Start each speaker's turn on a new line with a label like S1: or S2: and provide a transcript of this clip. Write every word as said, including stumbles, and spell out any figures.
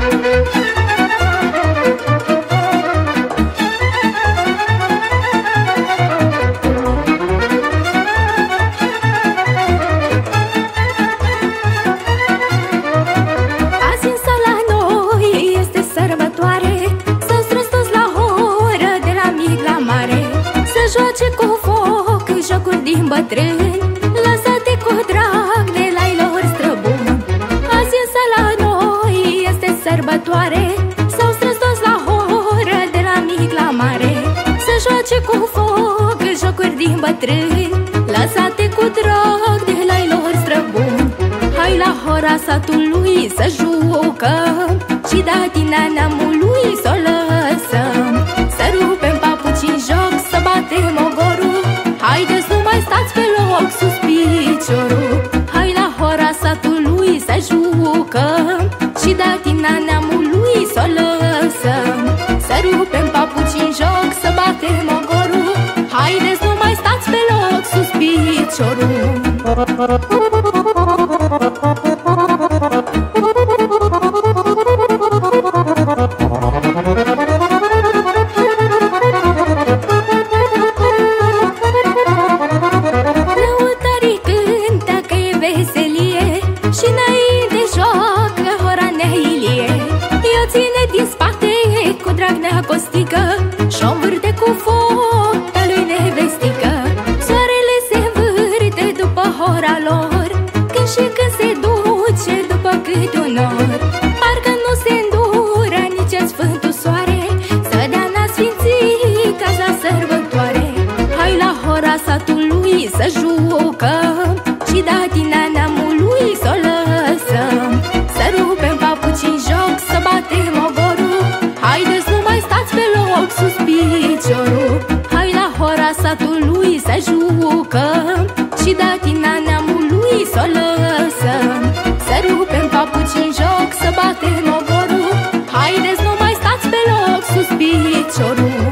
S1: Din bătrâni, lăsate cu drag de la lor străbuni. Azi însă la noi este sărbătoare, s-au strâns toți la horă de la mic la mare. Să joace cu foc jocuri din bătrâni, lăsate cu drag de la lor străbuni. Hai la hora satului să jucăm și datina neamului să o lăsăm. Să rupem papuci în joc, să batem ogorul. Haideți, nu mai stați pe loc sus piciorul. Hai la hora satului să jucăm și datina neamului să o lăsăm. Să rupem papuci în joc, să batem ogorul. Haideți, nu mai stați pe loc sus piciorul.
S2: Și înainte joacă hora Nehilie. Eu ține din spate cu drag neacostică și-o învârte cu foc pe lui nevestică. Soarele se învârte după hora lor, când și când se duce după câte un or. Parcă nu se îndură nici în sfântul soare să dea n-a sfințit casa sărbătoare. Hai la hora satului să jucăm și datina neamului să o lăsăm. Să rupem papuci în joc, să batem ogorul. Haideți, nu mai stați pe loc sus piciorul. Hai la hora satului să jucăm și datina neamului să o lăsăm. Să rupem papuci în joc, să batem ogorul. Haideți, nu mai stați pe loc sus piciorul.